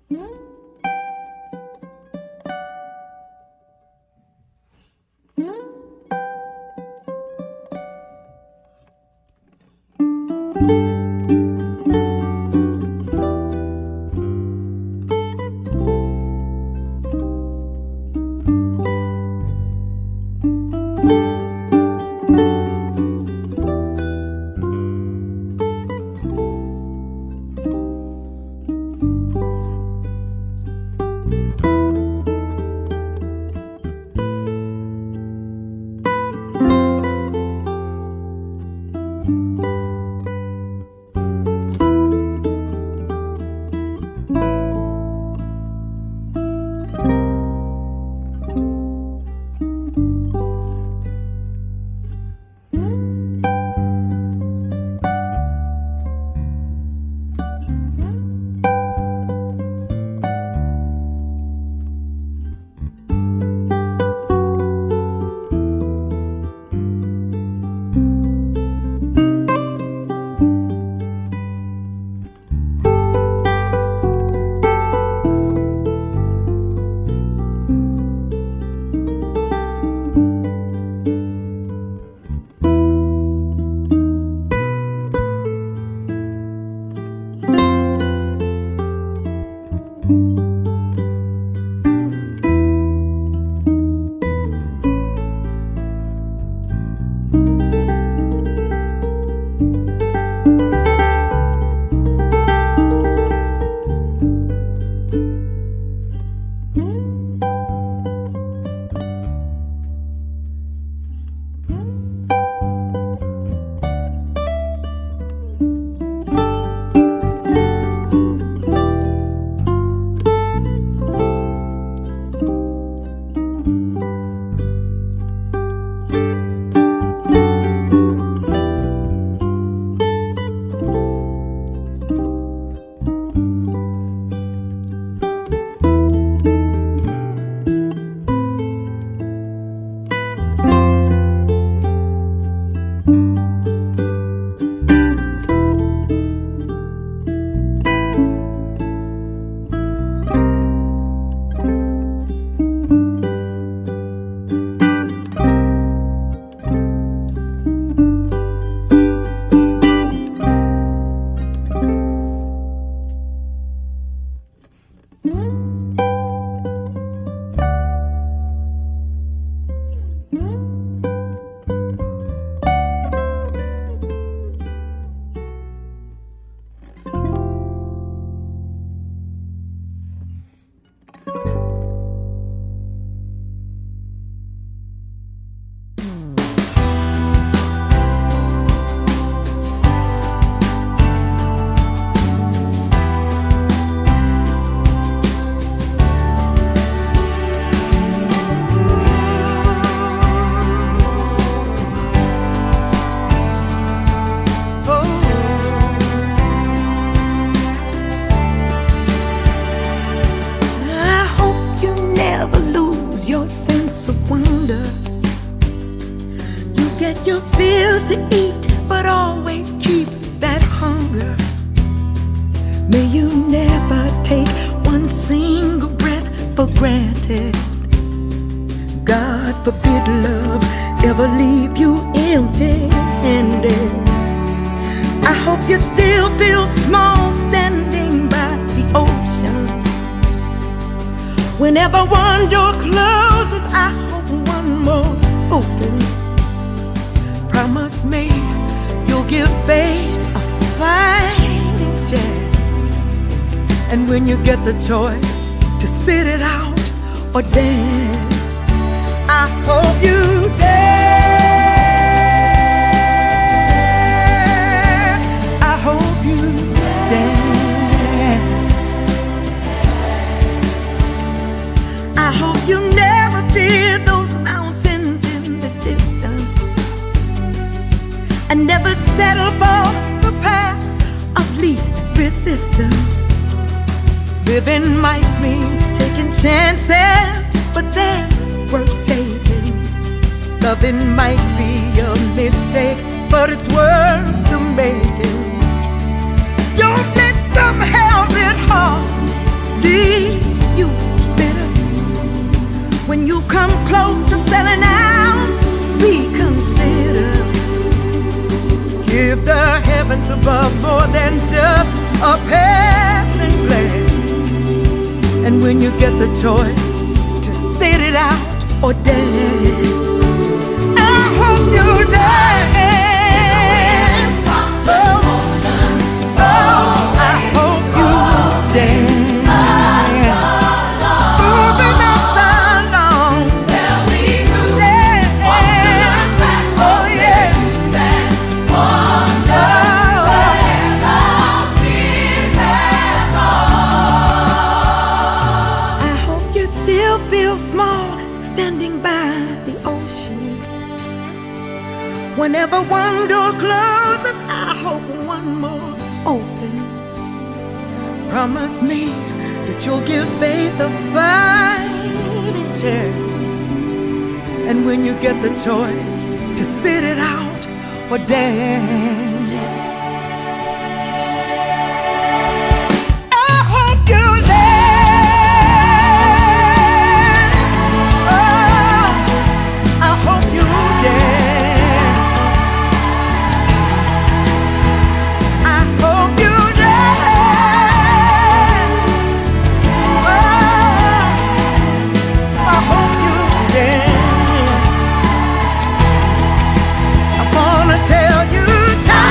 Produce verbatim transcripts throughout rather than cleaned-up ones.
your fill to eat, but always keep that hunger. May you never take one single breath for granted. God forbid love ever leave you empty-handed. I hope you still feel small standing by the ocean. Whenever one door closes, I hope one more opens. Promise me you'll give faith a fighting chance. And when you get the choice to sit it out or dance, I hope you dance. I hope you dance. I hope you never fear those mountains in the distance, and never settle for the path of least resistance. Living might mean taking chances, but they're worth taking. Loving might be a mistake, but it's worth the making. Don't let some hell-bent heart lead And when you get the choice to sit it out or dance, I hope you dance. Oh, oh, I hope you dance. Whenever one door closes, I hope one more opens. Promise me that you'll give faith a fighting chance. And when you get the choice to sit it out or dance, I hope you dance. Oh, I hope you dance. Tell you time.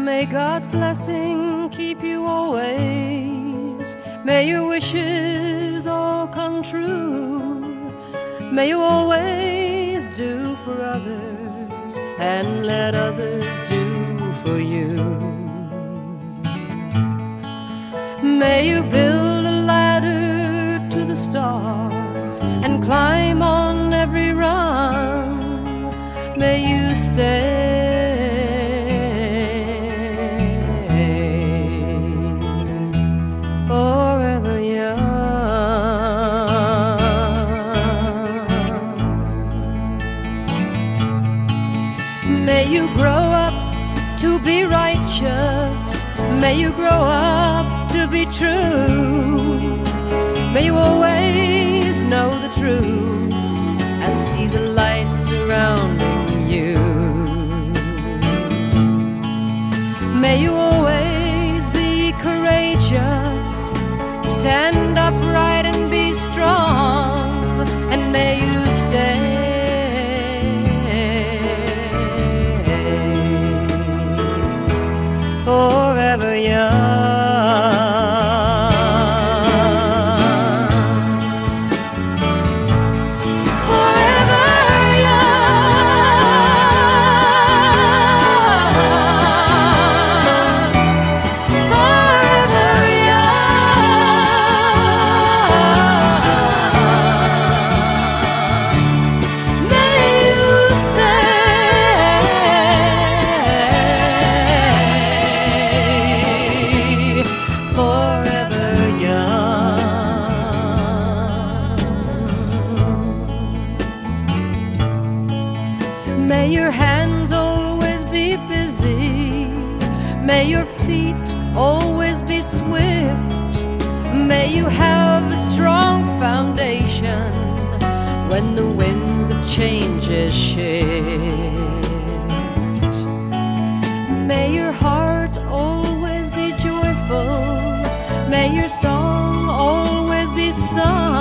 May God's blessing keep you always. May your wishes all come true. May you always do for others and let others do for you. May you build a ladder to the stars and climb on every rung. May you stay forever young. May you grow up to be righteous. May you grow up to be true. May you always know the truth and see the light surrounding you. May you always be courageous, stand upright and be strong, and may you stay forever young. May your hands always be busy. May your feet always be swift. May you have a strong foundation when the winds of change shift. May your heart always be joyful. May your song always be sung.